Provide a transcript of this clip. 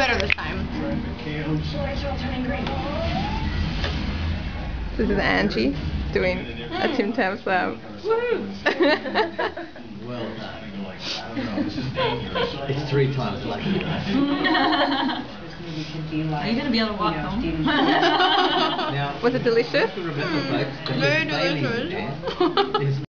better this time. This is Angie doing a Tam Slam. Woohoo! Well done. It's 3 times lucky. Are you going to be able to walk home? Now, Was it delicious? remember, folks, Very delicious.